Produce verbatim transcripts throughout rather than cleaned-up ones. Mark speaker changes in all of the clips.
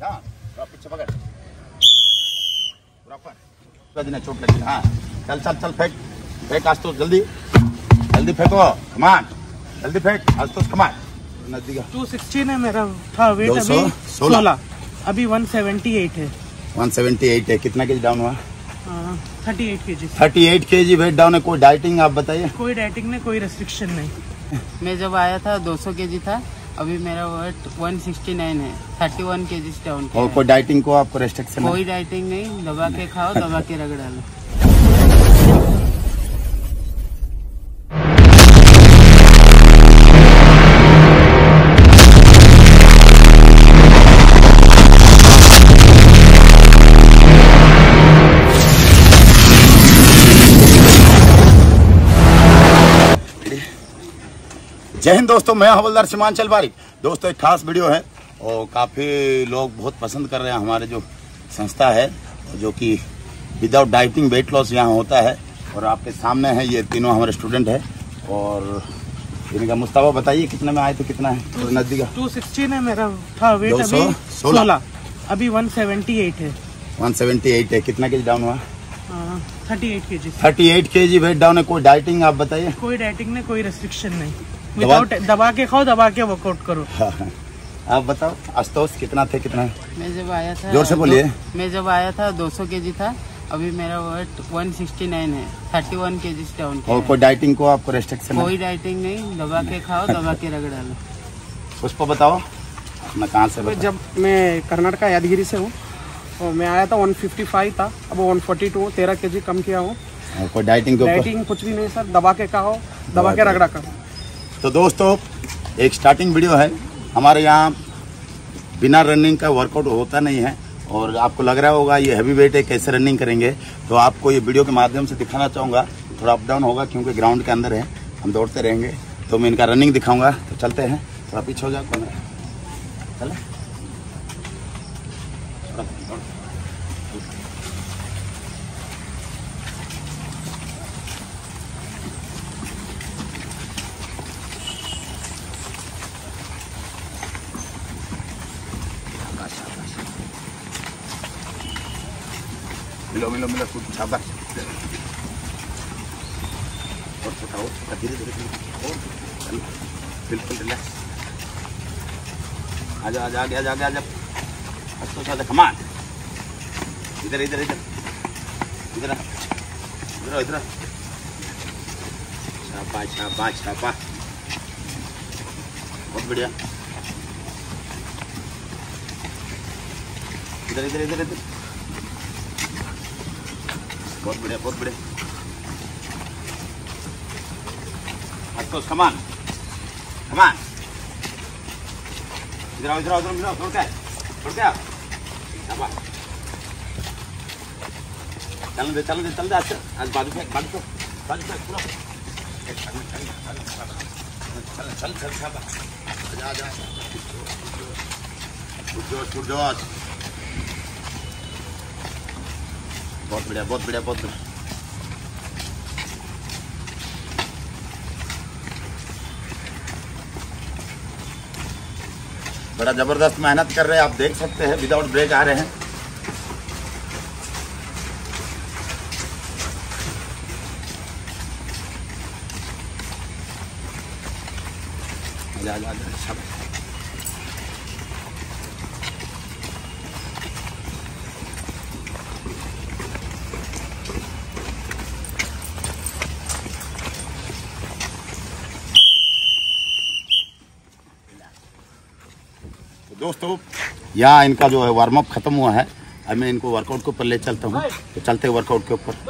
Speaker 1: हाँ पीछे पकड़ बराबर चोट लगी। हाँ चल चल चल फेंक फेंक आज तो जल्दी जल्दी फेंको कमान जल्दी फेंक आज तो कमान नजदीक।
Speaker 2: टू सिक्सटीन है मेरा था वेट अभी सोलह अभी वन सेवेंटी एट है।
Speaker 1: वन सेवेंटी एट है। कितना केजी डाउन हुआ?
Speaker 2: Thirty eight KG.
Speaker 1: Thirty eight KG weight down है। कोई डाइटिंग आप बताइए?
Speaker 2: कोई डाइटिंग नहीं, कोई रेस्ट्रिक्शन नहीं।
Speaker 3: मैं जब आया था दो सौ केजी था, अभी मेरा वेट वन सिक्सटी नाइन है। Thirty one KG down.
Speaker 1: और कोई डाइटिंग को आपको रेस्ट्रिक्शन?
Speaker 3: कोई डाइटिंग नहीं, दबा के खाओ दबा के रगड़ डालो।
Speaker 1: जय हिंद दोस्तों, मैं हवलदार सीमांचल बारिक। दोस्तों एक खास वीडियो है और काफ़ी लोग बहुत पसंद कर रहे हैं हमारे जो संस्था है जो कि विदाउट डाइटिंग वेट लॉस यहाँ होता है। और आपके सामने है ये तीनों हमारे स्टूडेंट है। और इनका मुस्ताफा बताइए कितने में आए थे? कितना है? तो नजदीक
Speaker 2: टू सिक्सटीन है मेरा था वेट अभी सोलह अभी वन सेवेंटी एट है।
Speaker 1: वन सेवेंटी एट है। कितना केजी डाउन हुआ?
Speaker 2: Thirty eight KG.
Speaker 1: Thirty eight KG weight down है। कोई डाइटिंग आप बताइए?
Speaker 2: कोई डाइटिंग नहीं, कोई रेस्ट्रिक्शन नहीं। विदाउट दबा के खाओ दबा के वर्कआउट करो।
Speaker 1: हाँ, हाँ। आप बताओ आशुतोष कितना थे? कितना है?
Speaker 3: मैं जब आया था
Speaker 1: जोर से बोलिए।
Speaker 3: मैं जब आया था दो सौ केजी था, अभी मेरा वेट वन सिक्सटी नाइन है। Thirty one KG down.
Speaker 1: और कोई डाइटिंग को आपको रेस्ट्रिक्शन?
Speaker 3: कोई डाइटिंग नहीं, दबा के खाओ दबा के रगड़ डालो।
Speaker 1: पुष्पा बताओ अपना कहाँ से बताओ?
Speaker 2: जब मैं कर्नाटक यादगिरी से हूँ और मैं आया था वन फिफ्टी फाइव था, अब वन फोर्टी टू तेरह केजी कम किया हूँ।
Speaker 1: कोई डाइटिंग के ऊपर?
Speaker 2: डाइटिंग कुछ भी नहीं सर, दबा के खाओ दबा के रगड़ा करो।
Speaker 1: तो दोस्तों एक स्टार्टिंग वीडियो है। हमारे यहाँ बिना रनिंग का वर्कआउट होता नहीं है और आपको लग रहा होगा ये हैवी वेट है कैसे रनिंग करेंगे, तो आपको ये वीडियो के माध्यम से दिखाना चाहूँगा। थोड़ा अप डाउन होगा क्योंकि ग्राउंड के अंदर है, हम दौड़ते रहेंगे तो मैं इनका रनिंग दिखाऊंगा। तो चलते हैं, थोड़ा पीछे हो जाओ कौन चले। मिलो मिलो मिलो कुछ शाबाश। और उठाओ धीरे धीरे धीरे बिल्कुल रिलैक्स। आजा आजा आगे आजा आगे आजा तो साथ कमान। इधर इधर इधर इधर इधर इधर शाबाश शाबाश शाबाश बहुत बढ़िया। इधर इधर इधर इधर बहुत बढ़िया बहुत बढ़िया। Of course come on come on. इधर आओ इधर आओ इधर आओ। छोड़ के छोड़ के आप चल दे चल दे चल दे। आज आज बाजू फेंक बाजू फेंक बाजू फेंक पूरा चल चल चल शाबाश। आजा आजा गुड जोश गुड जोश। बहुत बढ़िया बहुत बढ़िया बहुत बढ़िया। बड़ा जबरदस्त मेहनत कर रहे हैं, आप देख सकते हैं विदाउट ब्रेक आ रहे हैं। आजा आजा आजा शाबाश। दोस्तों यहाँ इनका जो है वार्म अप खत्म हुआ है। अब मैं इनको वर्कआउट के ऊपर ले चलता हूँ, तो चलते हैं वर्कआउट के ऊपर।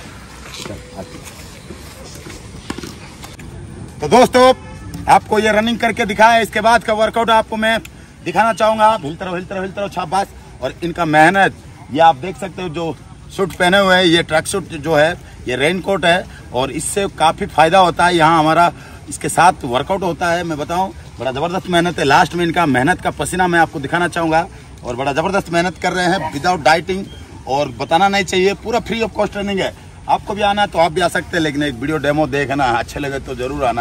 Speaker 1: तो दोस्तों आपको ये रनिंग करके दिखाया, इसके बाद का वर्कआउट आपको मैं दिखाना चाहूंगा। आप हिलते रहो हिलते रहो हिलते रहो शाबाश। और इनका मेहनत ये आप देख सकते हो, जो सूट पहने हुए हैं ये ट्रैक सूट जो है ये रेन कोट है और इससे काफ़ी फायदा होता है। यहाँ हमारा इसके साथ वर्कआउट होता है, मैं बताऊं बड़ा ज़बरदस्त मेहनत है। लास्ट में इनका मेहनत का पसीना मैं आपको दिखाना चाहूँगा और बड़ा ज़बरदस्त मेहनत कर रहे हैं विदाउट डाइटिंग। और बताना नहीं चाहिए, पूरा फ्री ऑफ कॉस्ट ट्रेनिंग है। आपको भी आना है तो आप भी आ सकते हैं, लेकिन एक वीडियो डेमो देखना, अच्छे लगे तो ज़रूर आना है।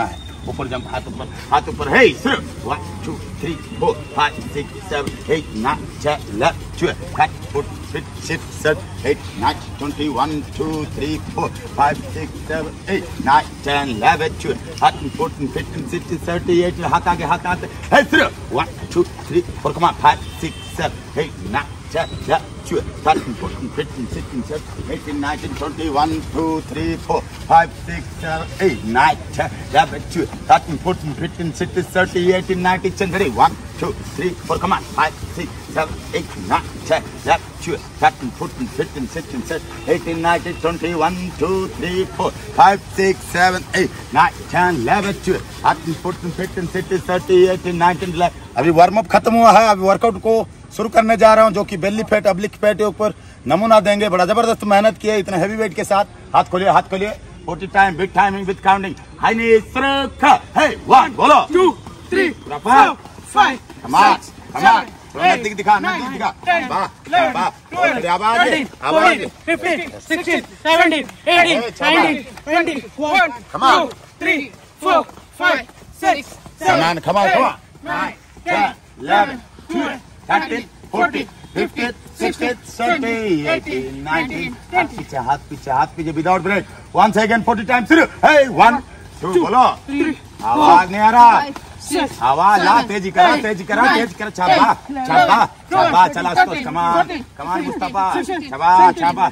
Speaker 1: ऊपर जंप, हाथ ऊपर, हाथ ऊपर, हे सिर, one two three four five six seven eight nine ten eleven twelve thirteen fourteen fifteen sixteen seventeen eighteen nineteen twenty one two three four five six seven eight nine ten eleven twelve thirteen fourteen fifteen sixteen seventeen eighteen, हाथ आगे, हाथ आगे, हे सिर, one two three four, come on, five six seven eight nine ten, eleven, twelve, thirteen, fourteen, fifteen, sixteen, seventeen, eighteen, nineteen, twenty, one, two, three, four, five, six, seven, eight, nine, ten, eleven, twelve, thirteen, fourteen, fifteen, sixteen, seventeen, eighteen, nineteen, twenty, one, two, three, four, come on, five, six, seven, eight, nine, ten, eleven, twelve, thirteen, fourteen, fifteen, sixteen, seventeen, eighteen, nineteen, twenty, one, two, three, four, five, six, seven, eight, nine, ten, eleven, twelve, thirteen, fourteen, fifteen, sixteen, seventeen, eighteen, nineteen, eleven. अभी warm up खत्म हुआ है, अभी workout को शुरू करने जा रहा हूं, जो कि बेली फैट, अब्लिक फैट के ऊपर नमूना देंगे। बड़ा जबरदस्त मेहनत किया इतने हैवी वेट के साथ। हाथ खोलिए, हाथ खोलिए, forty time, big timing with counting, high knee सुरक्षा, हे वन, बोलो, two, three, four, five, come on, come on, नजदीक दिखा, नजदीक दिखा, वाह वाह, अरे आवाज आवाज,
Speaker 2: fifteen, sixteen, seventeen, eighteen, nineteen, twenty, one, two, three, four, five, six, seven,
Speaker 1: come on, come on, nine, ten, eleven, twelve, thirteen, fourteen, fifteen, sixteen, seventeen, eighteen, nineteen, हाथ पीछे, हाथ पीछे, हाथ पीछे, without break, once again forty times, hey, one, two, बोलो, आवाज नहीं आ रहा, आवाज ला, तेजी करा, तेजी करा, तेजी करा, छापा, छापा, छापा, चला उसको, कमान, कमान मुस्तफा, छापा, छापा,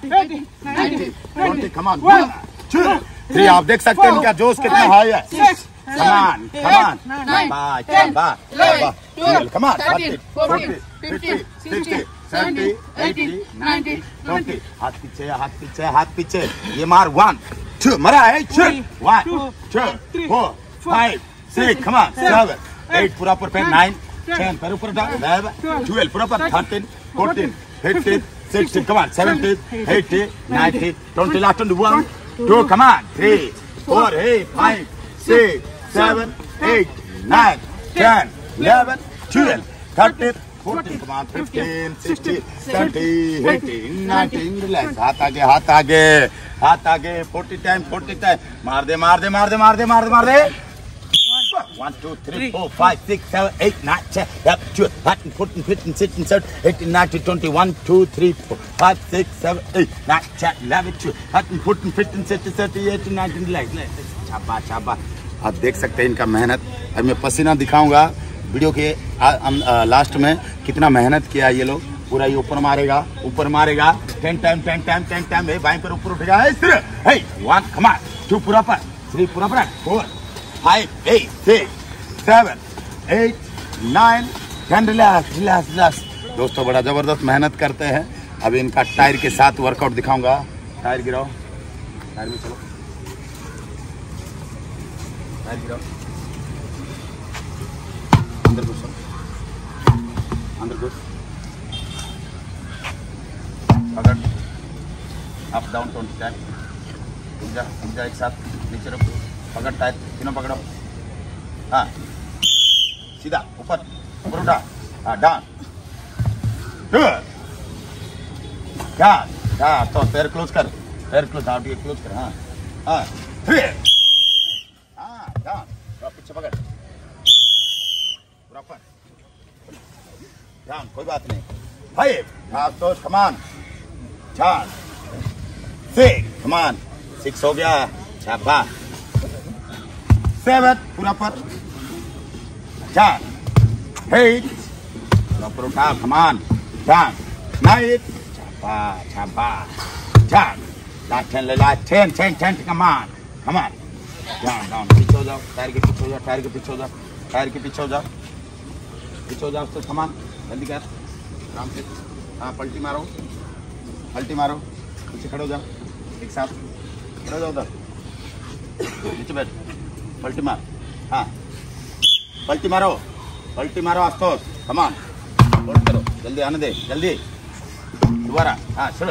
Speaker 1: twenty, कमान, one, two, three, आप देख सकते हैं इनका जोश कितना हाई है, come on, come on, chaba, chaba, chaba, twelve, come on, thirteen, fourteen, fifteen, sixteen, seventeen, eighteen, nineteen, twenty, हाथ पीछे, हाथ पीछे, हाथ पीछे, ये मार, one, two, मरा है, two, one, two, four, five, six, come on, seven, eight, पूरा ऊपर पे, nine, ten, पैर ऊपर डाल, eleven, twelve, पूरा ऊपर, thirteen, fourteen, fifteen, sixteen, come on, seventeen, eighteen, nineteen, twenty, last twenty-one, two, come on, three, four, eight, five, six, seven, eight, nine, ten, eleven, twelve, thirteen, fourteen, come on, fifteen, sixteen, seventeen, eighteen, nineteen, relax, हाथ आगे, हाथ आगे, हाथ आगे, forty time, forty time, मार दे, मार दे, मार दे, मार दे, मार दे, मार दे, one, two, three, four, five, six, seven, eight, nine, ten, eleven, twelve, thirteen, fourteen, fifteen, sixteen, seventeen, eighteen, nineteen, twenty, one, two, three, four, five, six, seven, eight, nine, ten, eleven, twelve, thirteen, fourteen, fifteen, sixteen, seventeen, eighteen, nineteen, relax, relax, छापा, छापा, आप देख सकते हैं इनका मेहनत। अभी मैं पसीना दिखाऊंगा वीडियो के आ, आ, लास्ट में कितना मेहनत किया ये लोग। पूरा ये ऊपर मारेगा, ऊपर मारेगा, ten time, ten time, ten time, hey बाएं पर ऊपर उठेगा, हे सिर, hey one, come on, two पूरा पर, थ्री पूरा पर, four, five, eight, six, seven, eight, nine, ten, relax, relax, relax. दोस्तों बड़ा जबरदस्त मेहनत करते हैं। अभी इनका टायर के साथ वर्कआउट दिखाऊंगा। टायर गिराओ, टायर में चलो, टायर गिराओ, अंदर घुसो, अंदर घुस, पकड़, अप डाउन ट्वेंटी टाइम, रुक जा, रुक जा, एक साथ नीचे रखो, पकड़ टायर, तीनों पकड़ो, हाँ, सीधा ऊपर, ऊपर उठा, हाँ, डाउन, क्या, क्या, तो पैर क्लोज कर, पैर क्लोज, हाँ, क्लोज कर, हाँ, हाँ, हाँ, डाउन, पीछे पकड़, पूरा पर, डाउन, कोई बात नहीं, फाइव, हाँ, तो कमान, चार, सिक्स, कमान, सिक्स हो गया, छापा, सेवन, पूरा पर, चार, एट, पूरा पर उठा, कमान, डाउन, नाइन, छापा, छापा, चार, लास्ट टेन ले ला, ten, ten, ten, come on, come on, down, down, पीछे हो जाओ, टायर के पीछे हो जाओ, टायर के पीछे हो जाओ, टायर के पीछे हो जाओ, पीछे हो जाओ, तो कमान, जल्दी कर, आराम से, हाँ, पलटी मारो, पलटी मारो, पीछे खड़े हो जाओ, एक साथ खड़े हो जाओ, उधर नीचे बैठ, पलटी मार, हाँ, पलटी मारो, पलटी मारो, आस्तोस, कमान, होल्ड करो, जल्दी आने दे, जल्दी, दोबारा, हाँ, चलो,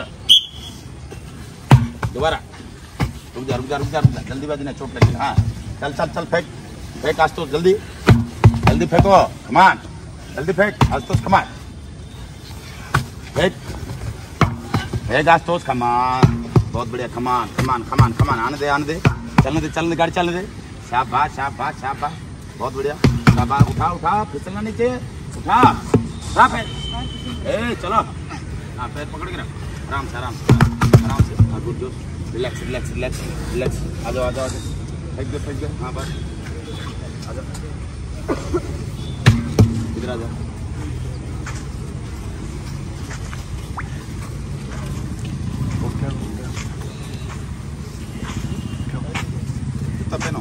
Speaker 1: दोबारा, रुक जा, रुक जा, रुक जा, रुक जा, जल्दी बाजी नहीं, चोट लगी, हाँ, चल, चल, चल, फेंक, फेंक आस्तोस, जल्दी, जल्दी फेंको, कमान, जल्दी फेंक, आस्तोस, कमान, फेंक, फेंक आस्तोस, कमान, बहुत बढ़िया, कमान, कमान, कमान, कमान, आने दे, आने दे, चलने दे, चलने दे, गाड़ी चलने दे, शाबाश शाबाश शाबाश, बहुत बढ़िया। शाबाश, उठा उठा, फिसलना नीचे, उठा उठा पैर, ए चलो, हाँ पैर पकड़ के रख, आराम से आराम से आराम से, हाँ good good, relax relax relax relax, आ जाओ आ जाओ आ जाओ, फेंक दो फेंक दो, हाँ बस आ जाओ, इधर आ जाओ। ओके ओके, कितना पेन हो?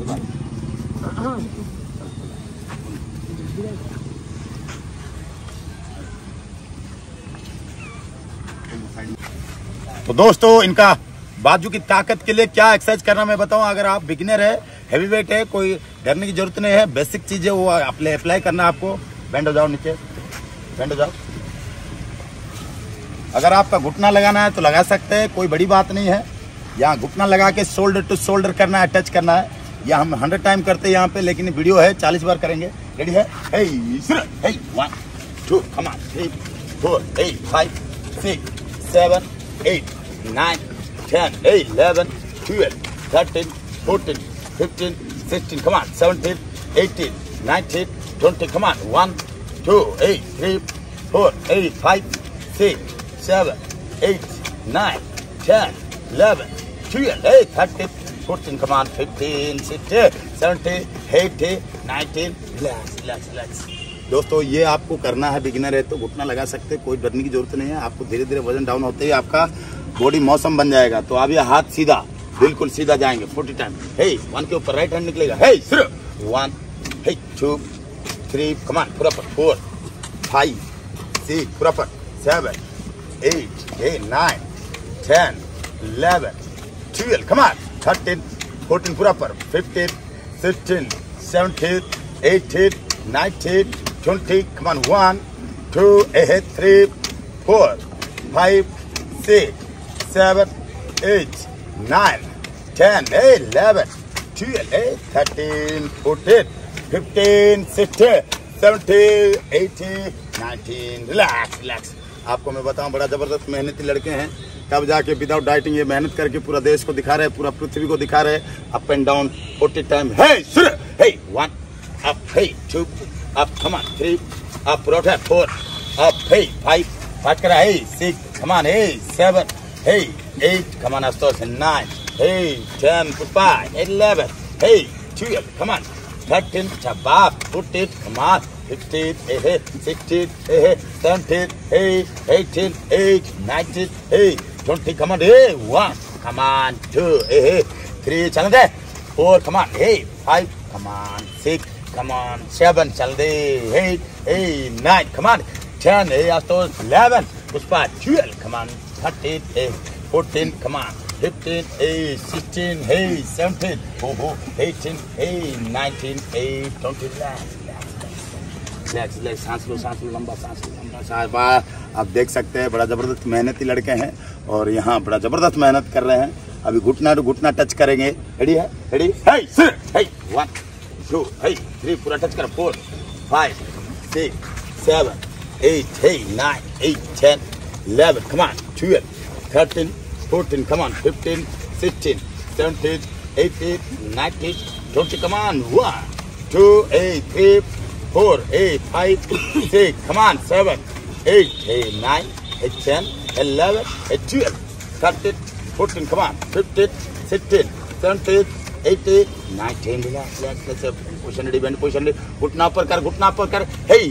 Speaker 1: तो दोस्तों, इनका बाजू की ताकत के लिए क्या एक्सरसाइज करना मैं बताऊं। अगर आप बिगिनर है, हैवी वेट है, कोई डरने की जरूरत नहीं है, बेसिक चीजें वो अप्लाई अप्लाई करना आपको। बैंड हो जाओ नीचे, बैंड हो जाओ। अगर आपका घुटना लगाना है तो लगा सकते हैं, कोई बड़ी बात नहीं है। यहाँ घुटना लगा के शोल्डर टू शोल्डर करना है, टच करना है। या हम हंड्रेड टाइम करते हैं यहाँ पे, लेकिन वीडियो है चालीस बार करेंगे। रेडी है? Hey hey one two come on, three four eight five six seven eight nine ten eleven twelve thirteen fourteen fifteen sixteen come on, seventeen eighteen nineteen twenty come on, one two eight three four eight five six seven eight nine ten eleven twelve thirteen fourteen come on, fifteen, sixteen, seventeen, eighteen, nineteen, relax, relax, relax. दोस्तों, ये आपको करना है, beginner है तो घुटना लगा सकते हैं, कोई डरने की जरूरत नहीं है। आपको धीरे धीरे वजन डाउन होते ही आपका बॉडी मौसम बन जाएगा। तो अब ये हाथ सीधा, बिल्कुल सीधा जाएंगे फोर्टी टाइम। हे वन के ऊपर राइट हैंड निकलेगा, हे सिर्फ one, hey two, three, come on, पूरा पर फोर, फाइव, सिक्स, पूरा पर seven, eight, eight, nine, ten, eleven, twelve, come on, thirteen, fourteen, पूरा पर fifteen, sixteen, seventeen, eighteen, nineteen, twenty, come on, one, two, eight, three, four, five, six, seven, eight, nine, ten, eleven, twelve, thirteen, fourteen, fifteen, sixteen, seventeen, eighteen, nineteen, relax relax. आपको मैं बताऊं, बड़ा जबरदस्त मेहनती लड़के हैं, तब जाके विदाउट डाइटिंग ये मेहनत करके पूरा देश को दिखा रहे हैं, पूरा पृथ्वी को दिखा रहे हैं। Up and down forty time, hey hey one up, hey two up, come on, three up, पूरा उठा, four up, hey five, five करा, hey six, come on, hey seven, hey eight, come on, आस्ते आस्ते, nine, hey ten, five, eleven, hey twelve, come on, thirteen, शाबाश, fourteen, come on, fifteen, sixteen, seventeen, eighteen, nineteen, twenty, come on, hey, one, come on, two, hey, three, चल दे, four, come on, hey, five, come on, six, come on, seven, चल दे, eight, hey, nine, come on, ten, hey, आस्ते eleven, उस पर twelve, come on, thirteen, hey, fourteen, come on, fifteen, hey, sixteen, hey, seventeen, oh, oh, eighteen, hey, nineteen, hey, twenty, relax relax, सांस लो सांस लो, लंबा सांस लो, लंबा सांस। आप देख सकते हैं, बड़ा जबरदस्त मेहनती लड़के हैं और यहाँ बड़ा जबरदस्त मेहनत कर रहे हैं। अभी घुटना टू घुटना टच करेंगे। रेडी है? Ready, hey hey one two, hey three, पूरा टच करो, four, five, six, seven, eight, hey nine, eight, ten, eleven, come on, twelve, thirteen, fourteen, come on, fifteen, sixteen, seventeen, eighteen, nineteen, twenty, come on, one, two, eight, three, four, eight, five, six, come on, seven, eight, eight, nine, eight, ten, eleven, eight, twelve, thirteen, fourteen, come on, fifteen, sixteen, seventeen, eighteen, nineteen, relax, relax, relax, position ready, bend position ready, घुटना ऊपर कर, घुटना ऊपर कर, hey,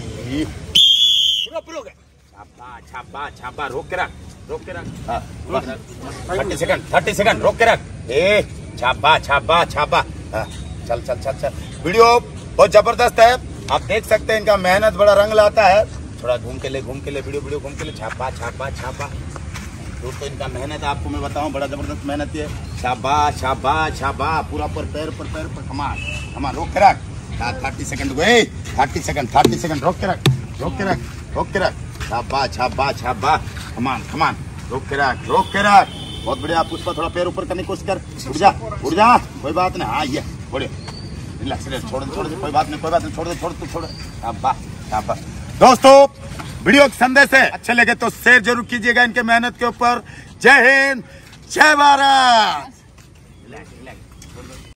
Speaker 1: पूरा पूरा गया, छापा, छापा, छापा, रोक के रख, रोक के रख, हाँ, thirty सेकंड, thirty सेकंड, रोक के रख, ए, छापा, छापा, छापा, हाँ, चल, चल, चल, चल, वीडियो बहुत जबरदस्त है। आप देख सकते हैं, इनका मेहनत बड़ा रंग लाता है। थोड़ा घूम के ले, घूम के ले, वीडियो वीडियो घूम के ले, छापा छापा छापा। दोस्तों, इनका मेहनत आपको मैं बताऊं, बड़ा जबरदस्त मेहनत है। छापा छापा छापा, पूरा पर पैर पर पैर पर, कमाल कमाल, रोक के रख, थर्टी सेकंड गए, थर्टी सेकंड, थर्टी सेकंड, रोक के रख, रोक के रख, रोक के रख, छापा छापा छापा, कमान कमान, रोक के रख, रोक के रख, बहुत बढ़िया। आप उसका थोड़ा पैर ऊपर करने की कोशिश कर, उठ जा उठ जा, कोई बात नहीं, हाँ ये बढ़िया, रिलैक्स रिलैक्स, छोड़ दे छोड़ दे, कोई बात नहीं कोई बात नहीं, छोड़ दे छोड़ दे छोड़ दे, शाबाश शाबाश। दोस्तों, वीडियो के संदेश है अच्छे लगे तो शेयर जरूर कीजिएगा इनके मेहनत के ऊपर। जय हिंद, जय भारत।